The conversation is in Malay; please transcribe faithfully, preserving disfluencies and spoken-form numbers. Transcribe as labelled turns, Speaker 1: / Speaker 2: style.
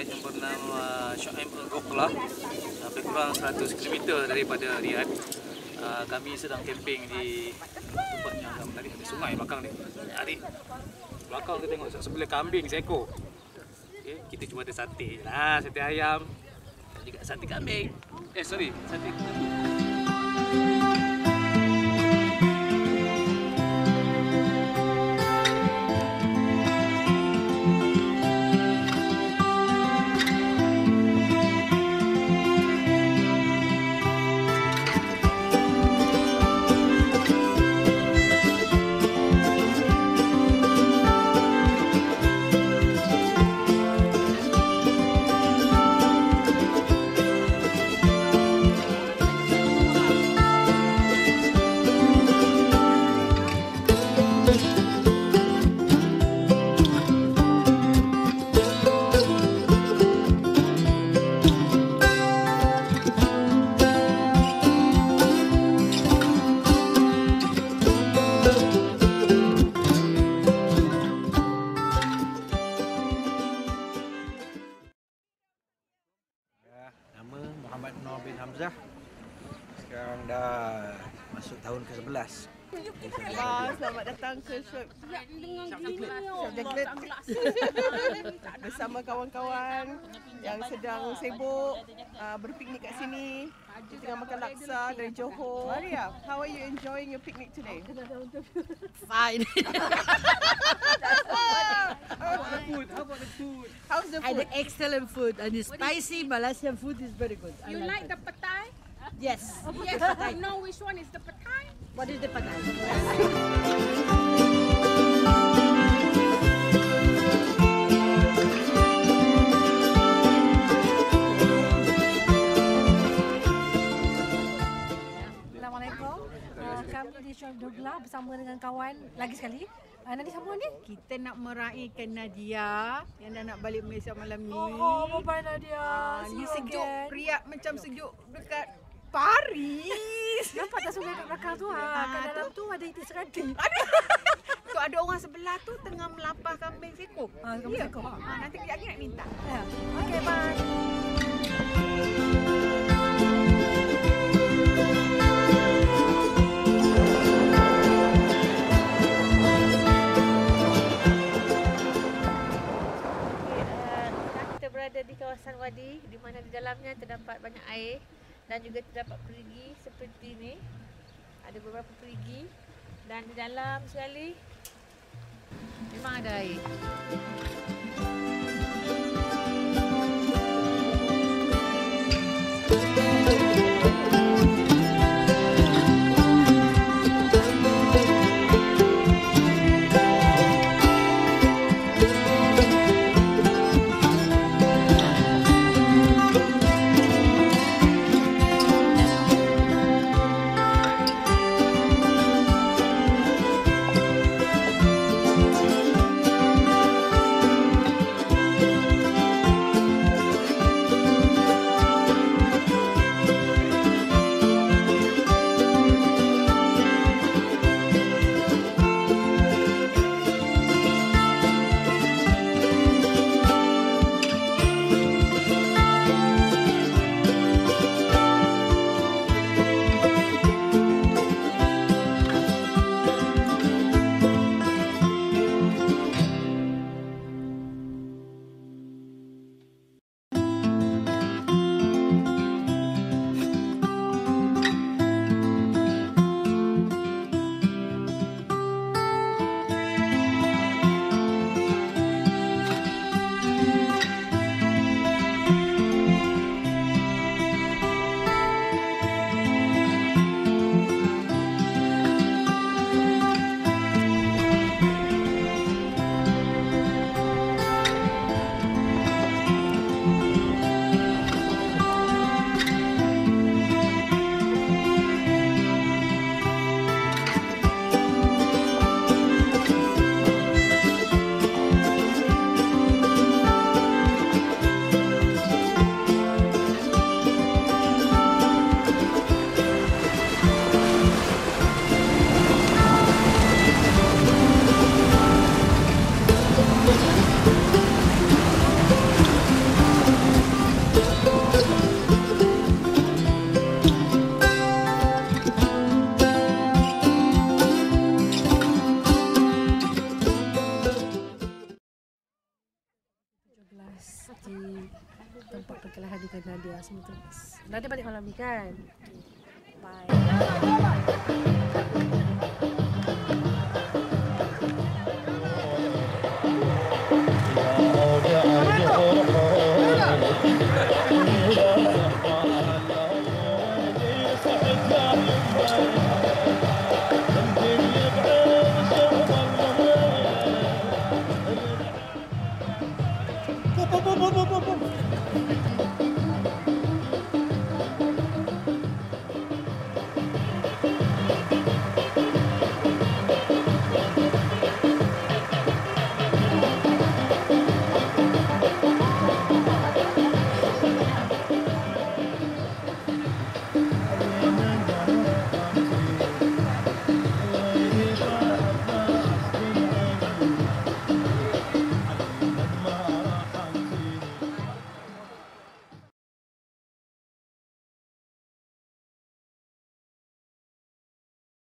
Speaker 1: guys yang bernama Syaim Al-Goklah, lebih kurang seratus kilometer daripada Riyadh. Uh, kami sedang camping di tempat yang tadi ada sungai belakang ni. Adik, belakang kita tengok sebelah kambing seekor. Okay, kita cuba ada sate je lah, sate ayam dan juga sate kambing. Eh sorry, sate
Speaker 2: Muhammad Noor bin Hamzah. Sekarang dah masuk tahun ke sebelas.
Speaker 3: Ah, selamat datang ke Shop Chocolate bersama kawan-kawan yang sedang sibuk uh, berpiknik kat sini. Kita tengah makan laksa dari Johor. Maria, how are you enjoying your picnic today?
Speaker 4: Fine.
Speaker 1: food. How about the food?
Speaker 3: How's the
Speaker 4: And
Speaker 3: food?
Speaker 4: the excellent food and the spicy Malaysian food is very good. I
Speaker 5: You like the
Speaker 4: it.
Speaker 5: petai?
Speaker 4: Yes.
Speaker 5: Yes, you know which one is the petai?
Speaker 4: What is the patai?
Speaker 6: Assalamualaikum. Uh, kami di Syuaib Dogla bersama dengan kawan lagi sekali. Uh, nanti sambung ni.
Speaker 5: Kita nak meraihkan Nadia yang dah nak balik Malaysia malam ni.
Speaker 6: Oh, oh bye Nadia.
Speaker 5: Ah,
Speaker 6: See
Speaker 5: ni
Speaker 6: you
Speaker 5: sejuk,
Speaker 6: again.
Speaker 5: riak macam sejuk dekat Paris.
Speaker 6: Nampak tak sungai kat belakang tu? Ha,
Speaker 5: Ah,
Speaker 6: kat dalam
Speaker 5: tu.
Speaker 6: tu ada itik serati.
Speaker 5: Tu ada orang sebelah tu tengah melapar kambing seekor.
Speaker 6: Ah, kambing
Speaker 5: Ya.
Speaker 6: seekor.
Speaker 5: Ah, nanti kejap lagi nak minta.
Speaker 6: Ya. Okey, bye.
Speaker 7: Kita berada di kawasan wadi di mana di dalamnya terdapat banyak air dan juga terdapat perigi seperti ini. Ada beberapa perigi dan di dalam sekali memang ada air.
Speaker 6: semua tu. Nanti balik malam ni kan? Okay. Bye.